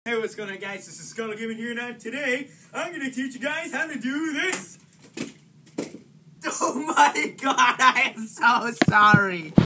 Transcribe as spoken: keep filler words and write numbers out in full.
Hey, what's going on, guys? This is Skull Gaming here, and today I'm going to teach you guys how to do this. Oh my god, I am so sorry.